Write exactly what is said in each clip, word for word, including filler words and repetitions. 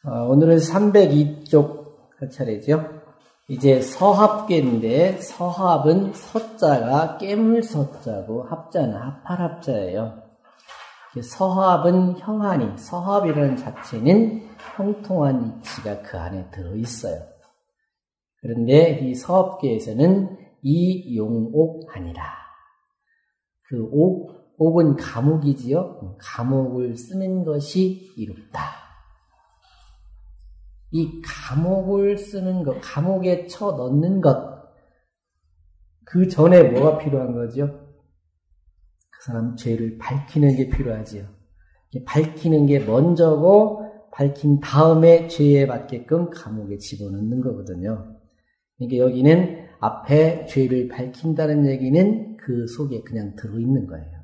어, 오늘은 삼백이 쪽 할 차례죠. 이제 서합계인데 서합은 서자가 깨물서자고 합자는 합할합자예요. 서합은 형하니 서합이라는 자체는 형통한 이치가 그 안에 들어있어요. 그런데 이 서합계에서는 이용옥하니라. 그 옥, 옥은 감옥이지요. 감옥을 쓰는 것이 이롭다. 이 감옥을 쓰는 것, 감옥에 쳐 넣는 것, 그 전에 뭐가 필요한 거죠? 그 사람 죄를 밝히는 게 필요하지요. 밝히는 게 먼저고, 밝힌 다음에 죄에 맞게끔 감옥에 집어넣는 거거든요. 그러니까 여기는 앞에 죄를 밝힌다는 얘기는 그 속에 그냥 들어있는 거예요.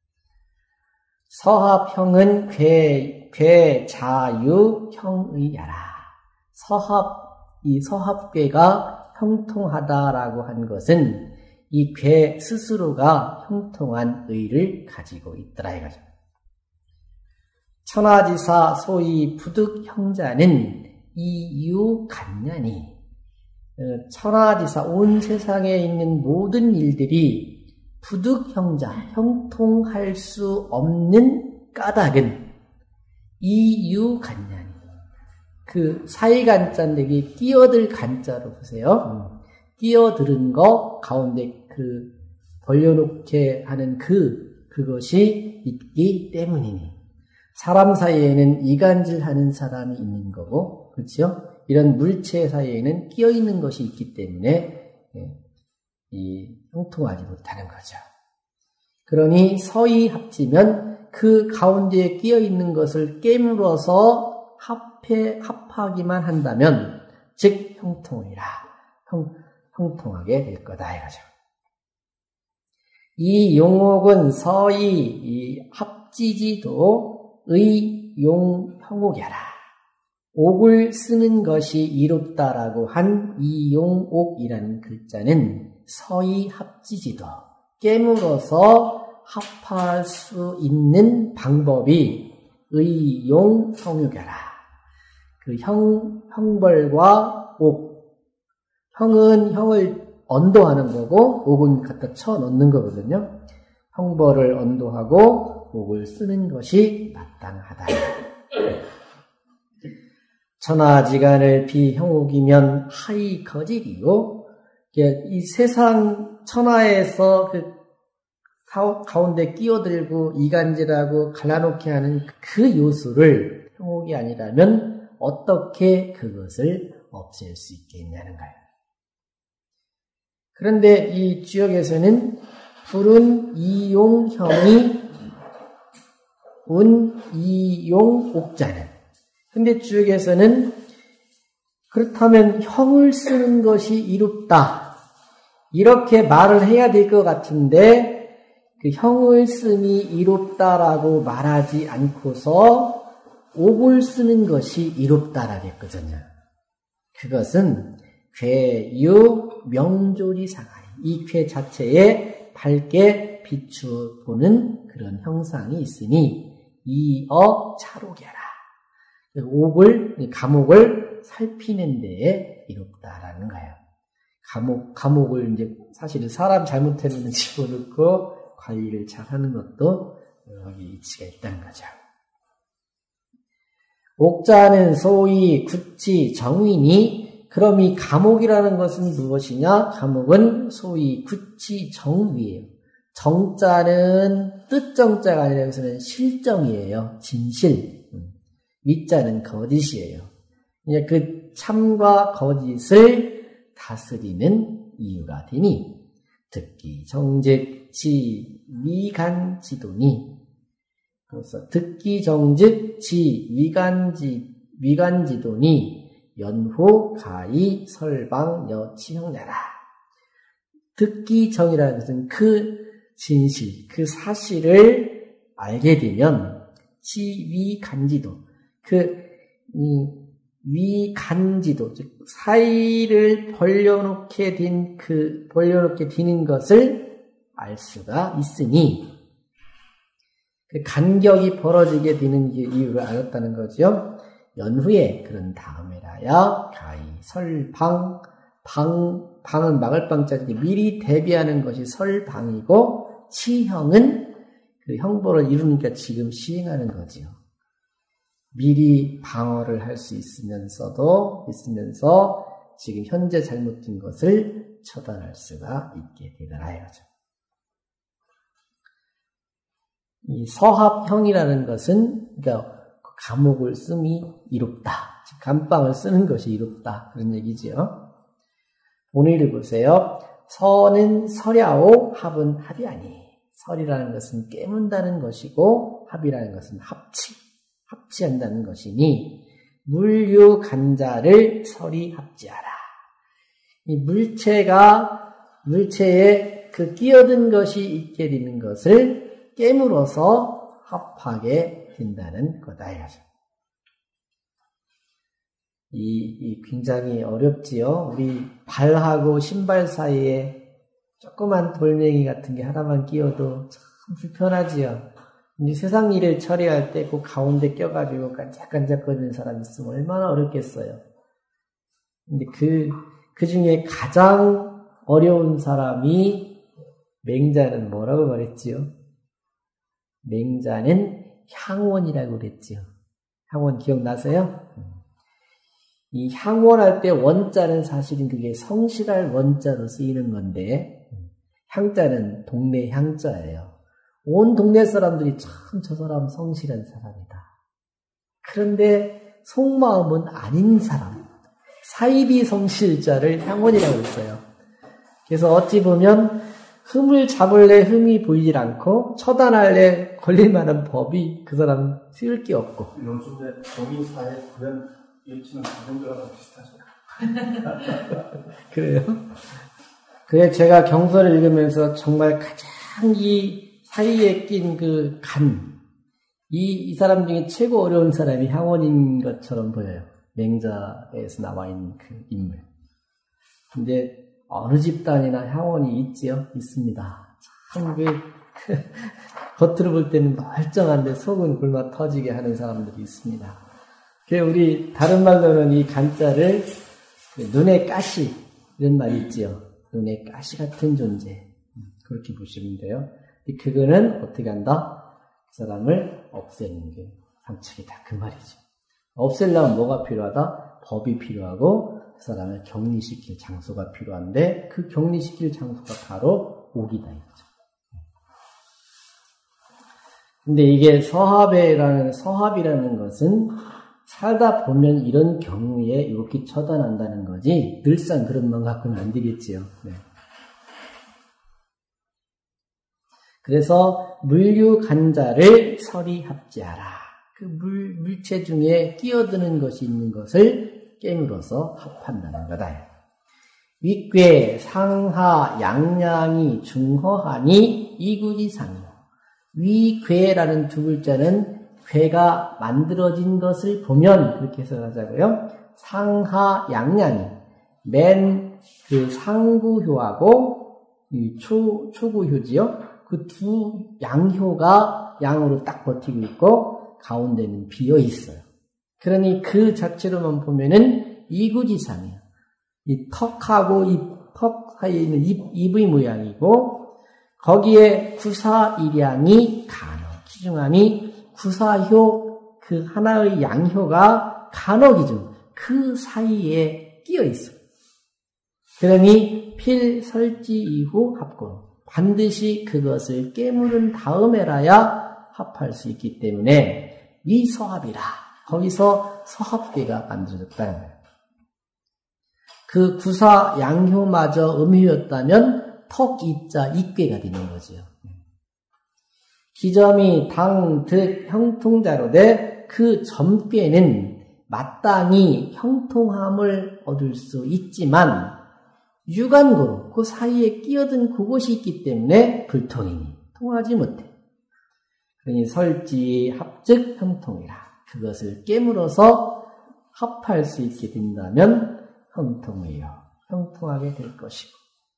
서합형은 괴, 괴, 자유, 형의야라. 서합, 이 서합괴가 형통하다라고 한 것은 이 괴 스스로가 형통한 의를 가지고 있더라 이거죠. 천하지사 소위 부득형자는 이유간냐니 천하지사 온 세상에 있는 모든 일들이 부득형자, 형통할 수 없는 까닭은 이유간냐니 그 사이간자인데 이게 끼어들 간자로 보세요. 음. 끼어들은 거 가운데 그 벌려놓게 하는 그 그것이 있기 때문이니 사람 사이에는 이간질하는 사람이 있는 거고 그렇죠? 이런 물체 사이에는 끼어 있는 것이 있기 때문에 이 형통하지 못하는 거죠. 그러니 서이 합지면 그 가운데에 끼어 있는 것을 깨물어서 합해, 합하기만 한다면, 즉, 형통이라. 형, 형통하게 될 거다, 이거죠. 이 용옥은 서이, 이 합지지도 의, 용, 형옥이라. 옥을 쓰는 것이 이롭다라고 한 이 용옥이라는 글자는 서이 합지지도, 깨물어서 합할 수 있는 방법이 의, 용, 형육이라. 그 형, 형벌과 옥. 형은 형을 언도하는 거고, 옥은 갖다 쳐 넣는 거거든요. 형벌을 언도하고, 옥을 쓰는 것이 마땅하다. 천하지간을 비형옥이면 하이 거질이요. 이 세상 천하에서 그 가운데 끼어들고 이간질하고 갈라놓게 하는 그 요소를 형옥이 아니라면 어떻게 그것을 없앨 수 있겠냐는 거예요. 그런데 이 주역에서는 푸른 이용형이 운 이용옥자는 근데 주역에서는 그렇다면 형을 쓰는 것이 이롭다. 이렇게 말을 해야 될 것 같은데 그 형을 쓰니 이롭다라고 말하지 않고서 옥을 쓰는 것이 이롭다라고 했거든요. 그것은 괴유 명조리 상하이 이 괴 자체에 밝게 비추보는 그런 형상이 있으니 이어 차록이라. 옥을 감옥을 살피는 데에 이롭다라는 거예요. 감옥 감옥을 이제 사실은 사람 잘못했는데 집어넣고 관리를 잘하는 것도 여기 이치가 있다는 거죠. 옥자는 소위 구치 정위니 그럼 이 감옥이라는 것은 무엇이냐? 감옥은 소위 구치 정위예요. 정자는 뜻정자가 아니라 여기서는 실정이에요. 진실. 위자는 거짓이에요. 이제 그 참과 거짓을 다스리는 이유가 되니 듣기 정즉 지 위간지도니 그래서 듣기 정즉 지 위간지 위간지도니 연호 가히 설방 여치형냐라. 듣기 정이라는 것은 그 진실, 그 사실을 알게 되면 지 위간지도 그 이 위간지도 즉 사이를 벌려놓게 된 그 벌려놓게 되는 것을 알 수가 있으니 그 간격이 벌어지게 되는 이유를 알았다는 거죠. 연후에 그런 다음에라야 가히 설방, 방, 방은 막을 방자지 미리 대비하는 것이 설방이고 치형은 그 형벌을 이루니까 지금 시행하는 거지요. 미리 방어를 할 수 있으면서도 있으면서 지금 현재 잘못된 것을 처단할 수가 있게 되더라 이거죠. 이 서합형이라는 것은 그러니까 감옥을 쓰니 이롭다. 감방을 쓰는 것이 이롭다. 그런 얘기지요. 본의를 보세요. 서는 서랴오 합은 합이 아니. 설이라는 것은 깨문다는 것이고 합이라는 것은 합치. 합치한다는 것이니 물류 간자를 설이 합지하라. 이 물체가 물체에 그 끼어든 것이 있게 되는 것을 깨물어서 합하게 된다는 거다 이거죠. 이, 이 굉장히 어렵지요. 우리 발하고 신발 사이에 조그만 돌멩이 같은 게 하나만 끼어도 참 불편하지요. 이 세상 일을 처리할 때 그 가운데 껴가지고 깐짝깐짝거리는 사람 있으면 얼마나 어렵겠어요. 근데 그, 그 중에 가장 어려운 사람이 맹자는 뭐라고 말했지요? 맹자는 향원이라고 그랬지요. 향원 기억나세요? 이 향원할 때 원자는 사실은 그게 성실할 원자로 쓰이는 건데 향자는 동네 향자예요. 온 동네 사람들이 참 저 사람 성실한 사람이다. 그런데 속마음은 아닌 사람, 사이비 성실자를 향원이라고 했어요. 그래서 어찌 보면 흠을 잡을래 흠이 보이질 않고 처단할래 걸릴 만한 법이 그 사람 쓰일 게 없고. 요즘에 정의사회 그런 일치는 자본주의랑 비슷하죠. 그래요? 그래 제가 경서를 읽으면서 정말 가장 이 사이에 낀 그 간, 이, 이 사람 중에 최고 어려운 사람이 향원인 것처럼 보여요. 맹자에서 나와 있는 그 인물. 근데 어느 집단이나 향원이 있지요? 있습니다. 참 그, 겉으로 볼 때는 멀쩡한데 속은 굶어 터지게 하는 사람들이 있습니다. 그 우리 다른 말로는 이 간자를 눈의 가시 이런 말이 있지요. 눈의 가시 같은 존재. 그렇게 보시면 돼요. 그거는 어떻게 한다? 그 사람을 없애는 게 상책이다. 그 말이죠. 없애려면 뭐가 필요하다? 법이 필요하고 그 사람을 격리시킬 장소가 필요한데 그 격리시킬 장소가 바로 옥이다. 이거죠. 근데 이게 서합이라는, 서합이라는 것은 살다 보면 이런 경우에 이렇게 처단한다는 거지 늘상 그런 마음 갖고는 안 되겠지요. 네. 그래서 물류 간자를 설이 합지하라. 그 물, 물체 중에 끼어드는 것이 있는 것을 깨물어서 합한다는 거다. 윗괴, 상하, 양양이 중허하니 이구지상이요. 위괴라는 두 글자는 괴가 만들어진 것을 보면 그렇게 해석하자고요. 상하, 양양이 맨 그 상구효하고 이 초, 초구효지요. 그 두 양효가 양으로 딱 버티고 있고 가운데는 비어 있어요. 그러니 그 자체로만 보면은 이구지상이에요. 이 턱하고 이 턱 사이에 있는 입, 입의 모양이고 거기에 구사일양이 간어, 기중함이 구사효 그 하나의 양효가 간어 기중 그 사이에 끼어 있어요. 그러니 필설지 이후 합고 반드시 그것을 깨물은 다음에라야 합할 수 있기 때문에 위서합이라. 거기서 서합괴가 만들어졌다는 거예요. 그 구사 양효마저 음효였다면 턱 이자 이괴가 되는 거죠. 기점이 당, 득, 형통자로 돼 그 점괘는 마땅히 형통함을 얻을 수 있지만 유관고로 그 사이에 끼어든 그곳이 있기 때문에 불통이니 통하지 못해. 그러니 설지 합즉 형통이라. 그것을 깨물어서 합할 수 있게 된다면 형통이요. 형통하게 될 것이고.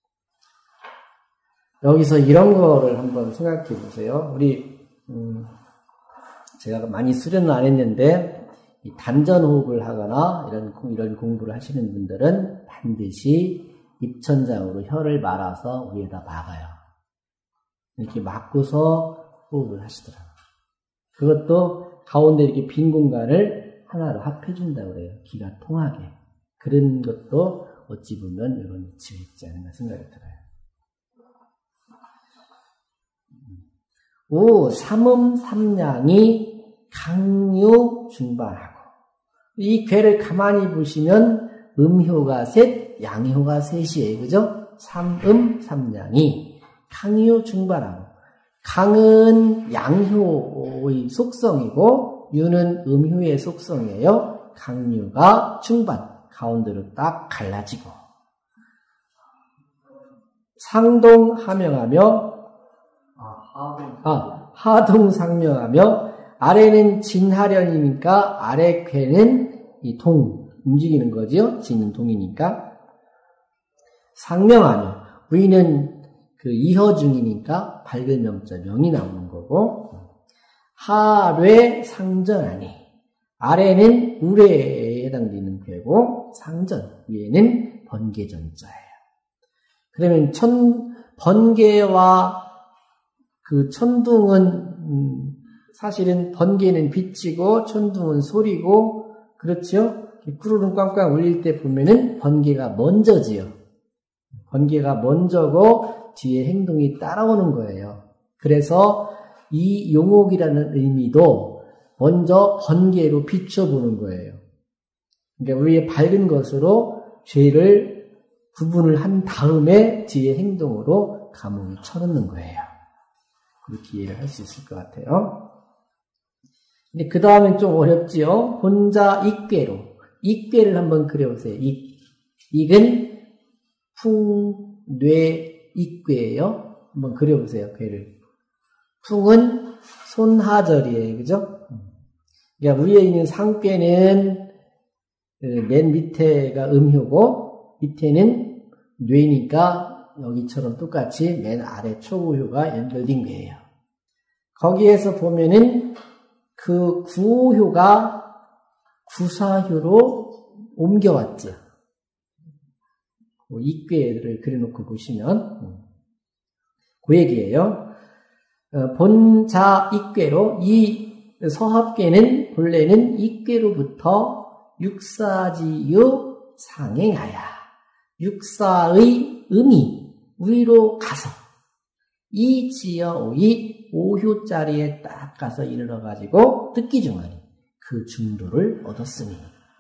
여기서 이런 거를 한번 생각해 보세요. 우리 음, 제가 많이 수련은 안 했는데 단전 호흡을 하거나 이런, 이런 공부를 하시는 분들은 반드시 입천장으로 혀를 말아서 위에다 막아요. 이렇게 막고서 호흡을 하시더라고요. 그것도 가운데 이렇게 빈 공간을 하나로 합해준다고 그래요. 기가 통하게. 그런 것도 어찌 보면 이런 이치가 있지 않나 생각이 들어요. 오, 삼음 삼량이 강유 중반하고. 이 괴를 가만히 보시면 음효가 셋, 양효가 셋이에요. 그죠? 삼음 삼량이 강유 중반하고. 강은 양효의 속성이고 유는 음효의 속성이에요. 강유가 중반, 가운데로 딱 갈라지고. 상동하명하며 아, 하동상명하며 아래는 진하련이니까 아래 괴는 이 동, 움직이는 거죠. 진은 동이니까. 상명하며 위는 그 이허중이니까 밝은 명자 명이 나오는 거고. 하뢰 상전하니 아래는 우뢰에 해당되는 괴고 상전 위에는 번개전자예요. 그러면 천 번개와 그 천둥은 음, 사실은 번개는 빛이고 천둥은 소리고 그렇죠? 구르릉 꽝꽝 울릴 때 보면은 번개가 먼저지요. 번개가 먼저고 뒤에 행동이 따라오는 거예요. 그래서 이 용옥이라는 의미도 먼저 번개로 비춰보는 거예요. 그러니까 우리의 밝은 것으로 죄를 구분을 한 다음에 뒤에 행동으로 감옥에 쳐넣는 거예요. 그렇게 이해를 할 수 있을 것 같아요. 근데 그 다음엔 좀 어렵지요? 혼자 익괴로. 익괴를 한번 그려보세요. 익. 익은 풍, 뇌, 익괴예요. 한번 그려보세요. 괴를. 풍은 손하절이에요. 그죠? 그러니까 위에 있는 상괴는 맨 밑에가 음효고 밑에는 뇌니까 여기처럼 똑같이 맨 아래 초구효가 연결된 거예요. 거기에서 보면은 그 구호효가 구사효로 옮겨왔죠. 익괴를 그려놓고 보시면 그 얘기예요. 본자 익괴로 이 서합괴는 본래는 익괴로부터 육사지유 상행하야 육사의 음이 위로 가서 이 지어오이 오효자리에 딱 가서 이르러가지고 듣기중하니 그 중도를 얻었으니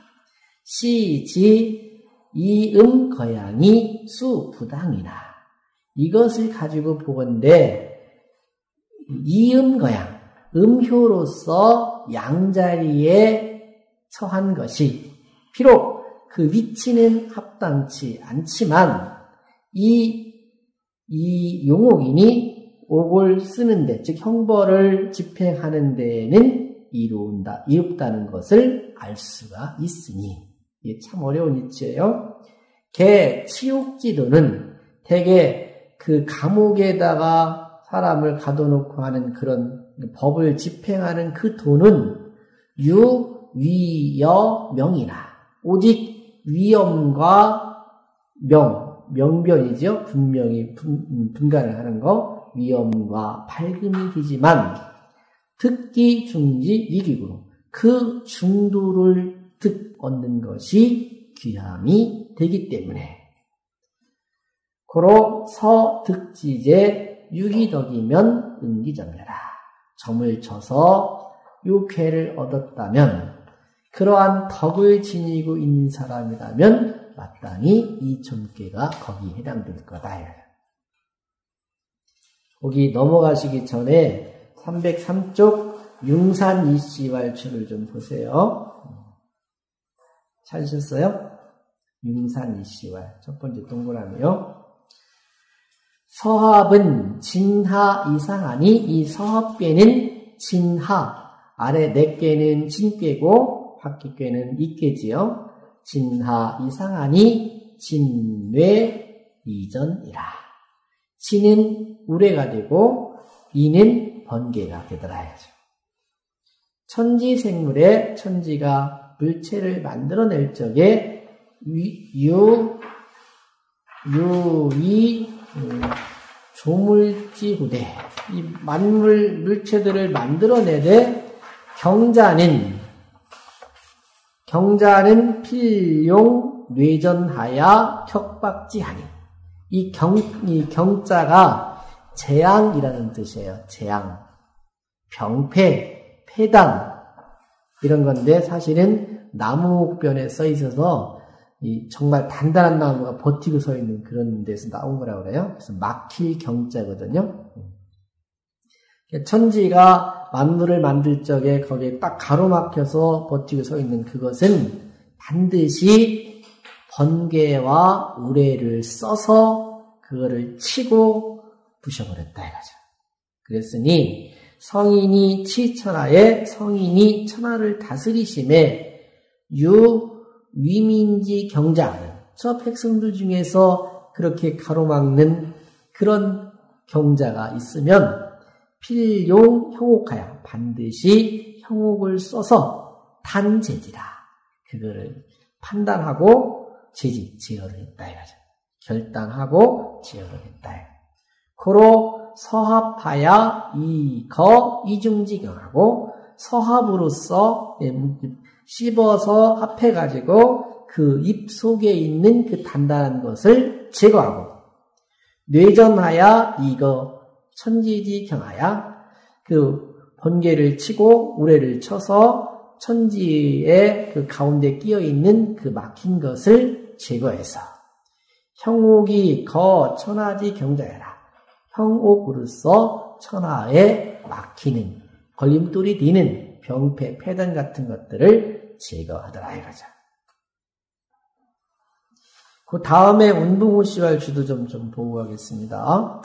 시지 이음 거양이 수부당이나 이것을 가지고 보건대 이음 거양 음효로서 양자리에 처한 것이 비록 그 위치는 합당치 않지만 이, 이 용옥인이 옥을 쓰는데 즉 형벌을 집행하는 데에는 이루온다, 이롭다는 것을 알 수가 있으니 이게 참 어려운 이치예요. 개 치욕지도는 대개 그 감옥에다가 사람을 가둬놓고 하는 그런 법을 집행하는 그 도는 유, 위, 여, 명이나 오직 위엄과 명, 명변이죠. 분명히 분, 분간을 하는 거 위엄과 밝음이 되지만 듣기 중지 이기고 그 중도를 득 얻는 것이 귀함이 되기 때문에 고로 서득지제 유기덕이면 은기점려라. 점을 쳐서 유쾌를 얻었다면 그러한 덕을 지니고 있는 사람이라면 마땅히 이 점괘가 거기에 해당될 거다. 거기 넘어가시기 전에 삼백삼 쪽 융산 이씨왈추를 좀 보세요. 찾으셨어요? 융산 이씨왈 첫 번째 동그라미요. 서합은 진하 이상하니 이 서합괴는 진하 아래 네 꾀는 진꾀고 바퀴꾀는 이꾀지요. 진하 이상하니 진뇌 이전이라. 진은 우레가 되고 이는 번개가 되더라야죠. 천지생물에 천지가 물체를 만들어낼 적에 유, 유, 이, 음, 조물지후대 이 만물 물체들을 만들어내되 경자는 경자는 필용 뇌전하야 격박지하니 이 경, 이 경자가 재앙이라는 뜻이에요. 재앙, 병폐, 폐당 이런 건데 사실은 나무변에 써 있어서 이 정말 단단한 나무가 버티고 서 있는 그런 데서 나온 거라고 그래요. 그래서 막힐 경자거든요. 천지가 만물을 만들 적에 거기에 딱 가로막혀서 버티고 서 있는 그것은 반드시 번개와 우레를 써서 그거를 치고 부셔버렸다 이거죠. 그랬으니 성인이 치천하에 성인이 천하를 다스리심에 유 위민지 경자하는 저 백성들 중에서 그렇게 가로막는 그런 경자가 있으면 필용 형옥하야 반드시 형옥을 써서 단제지라 그거를 판단하고 제지 제어를 했다 이거죠. 결단하고 제어를 했다. 고로 서합하야 이거 이중지경하고 서합으로서 씹어서 합해가지고 그 입 속에 있는 그 단단한 것을 제거하고 뇌전하야 이거 천지지경하야 그 번개를 치고 우레를 쳐서 천지의 그 가운데 끼어 있는 그 막힌 것을 제거해서 형옥이 거 천하지 경자야라 형옥으로서 천하에 막히는 걸림돌이 되는 병폐, 폐단 같은 것들을 제거하더라 이거죠. 그 다음에 운동호시왈주도 좀, 좀 보고 가겠습니다.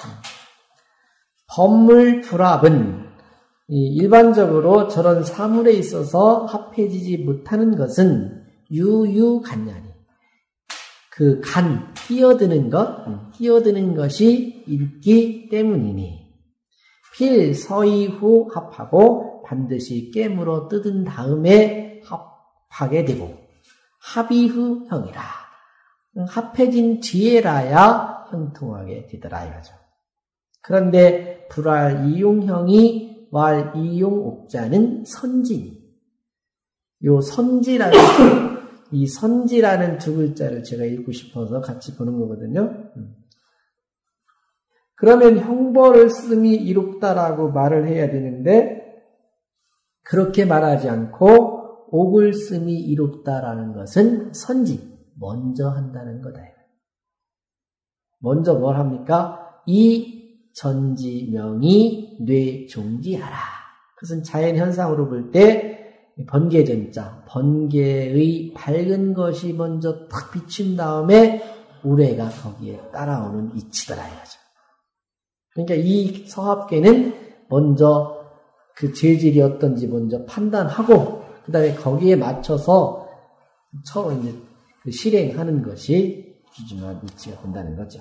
법물 불합은 일반적으로 저런 사물에 있어서 합해지지 못하는 것은 유유간냐니 그 간, 끼어드는 것, 끼어드는 것이 있기 때문이니 필, 서이후 합하고 반드시 깨물어 뜯은 다음에 합하게 되고 합이후 형이라 합해진 뒤에라야 형통하게 되더라 이거죠. 그런데 불알 이용형이 왈 이용옥자는 선진 요 선지라는 이 선지라는 두 글자를 제가 읽고 싶어서 같이 보는 거거든요. 그러면 형벌을 씀이 이롭다라고 말을 해야 되는데 그렇게 말하지 않고 옥을 씀이 이롭다라는 것은 선지, 먼저 한다는 거다. 먼저 뭘 합니까? 이 전지명이 뇌종지하라. 그것은 자연현상으로 볼 때 번개전자, 번개의 밝은 것이 먼저 탁 비친 다음에 우레가 거기에 따라오는 이치더라 이거죠. 그러니까 이 서합계는 먼저 그 재질이 어떤지 먼저 판단하고 그 다음에 거기에 맞춰서 처음 이제 그 실행하는 것이 귀중한 이치가 된다는 거죠.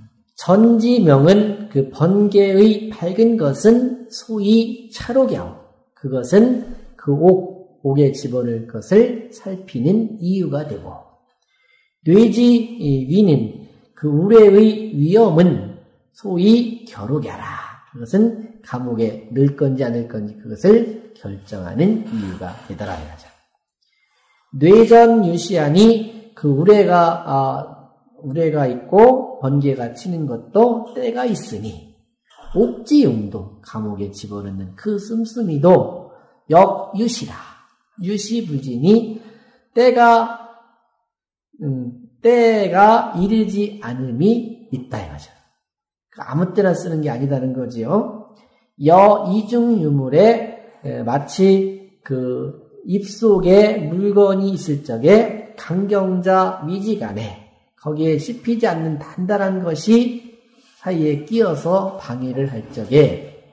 전지명은 그 번개의 밝은 것은 소위 차로경, 그것은 그 옥, 옥에 집어넣을 것을 살피는 이유가 되고 뇌지 위는 그 우레의 위험은 소위 겨루겨라, 그것은 감옥에 넣을 건지 안 넣을 건지 그것을 결정하는 이유가 되더라 이거죠. 뇌전 유시하니 그 우레가 아, 우레가 있고 번개가 치는 것도 때가 있으니 옥지용도 감옥에 집어넣는 그 씀씀이도 역유시라 유시불진이 때가 음, 때가 이르지 않음이 있다 이거죠. 아무 때나 쓰는 게 아니다는 거지요. 여 이중유물에 마치 그 입속에 물건이 있을 적에 강경자 미지간에 거기에 씹히지 않는 단단한 것이 사이에 끼어서 방해를 할 적에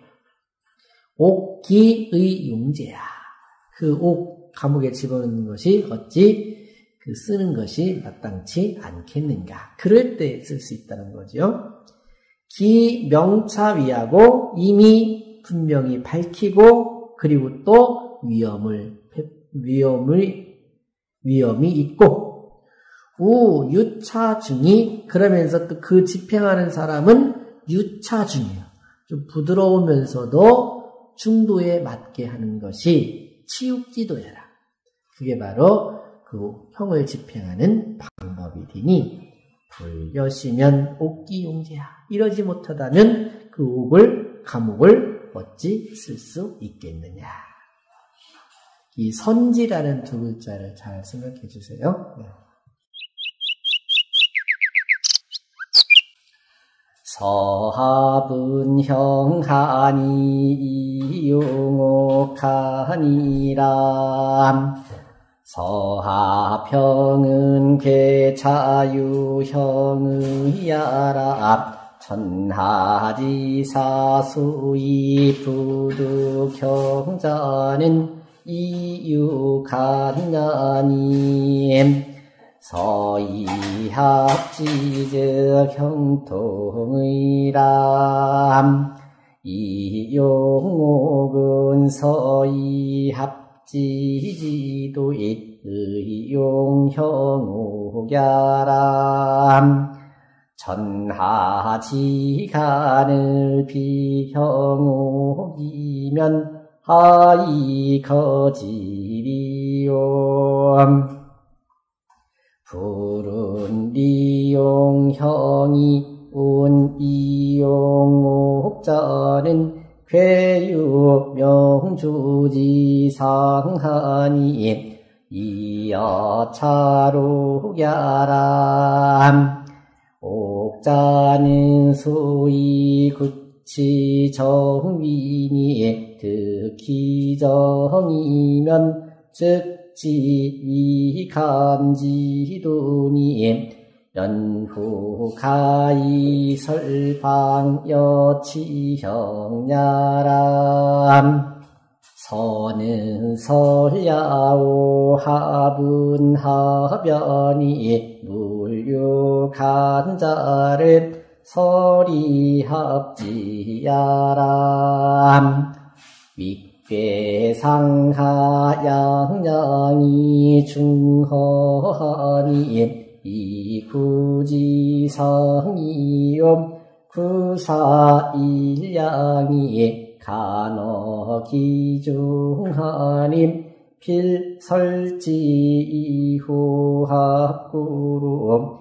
옥기의 용제야. 그 옥 감옥에 집어넣는 것이 어찌 그 쓰는 것이 마땅치 않겠는가. 그럴 때 쓸 수 있다는 거죠. 기 명차위하고 이미 분명히 밝히고 그리고 또 위험을, 위험을, 위험이 있고, 우, 유차증이, 그러면서 또 그 집행하는 사람은 유차증이에요. 좀 부드러우면서도 중도에 맞게 하는 것이 치육지도야라. 그게 바로 그 형을 집행하는 방법이 되니, 불여시면 옥기용제야. 이러지 못하다면 그 옥을, 감옥을 어찌 쓸 수 있겠느냐. 이 선지라는 두 글자를 잘 생각해 주세요. 네. 서합은 형하니 이용옥하니라. 서하평은 괴차유형의야라. 천하지사수이 부득형자는 이유간나니. 서이합지적 형통의람. 이용옥은 서이합지지도잇 의용형옥야람. 천하지간을 비형옥이면 하이거지리용. 푸른 리용형이 온 이용옥자는 괴유명주지상하니 이여차록야람. 옥자는 소위 구치 정위니 특히 정이면 즉 지위간지도니 연후가이 설방여치형야람. 서는 설야오 합은 하변이 물류간자를 서리합지야람. 윗괴상하양양이 중허하니 이구지성이요 구사일양이 간어기중하님 필설지이후합구로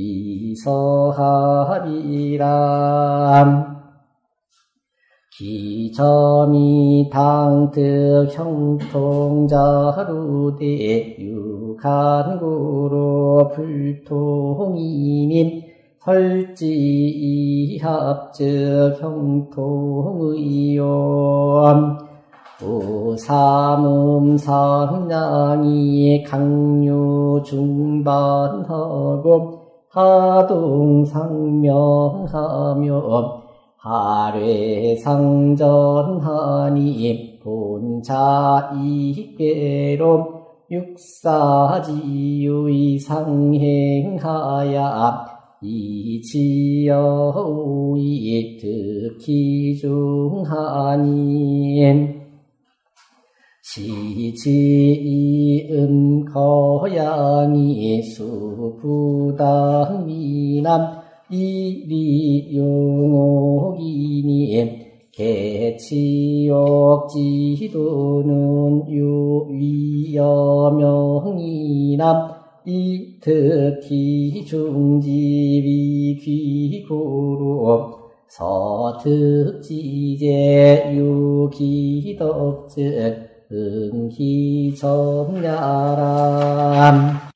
이서합이람. 기점이 당득 형통자루대 유간구로 불통이님 설지이합즉 형통의용. 우삼음상량이 강류중반하고 하동상명하며 하례상전하니 본자이괴로 육사지유이상행하야 이지여우이 득기중하니. 시지이음 거양이 수부당 미남 이리용옥이니 개치옥지도는 유위여명이남 이특히 중지위 귀구로 서특지제 유기덕즉 응기정야람.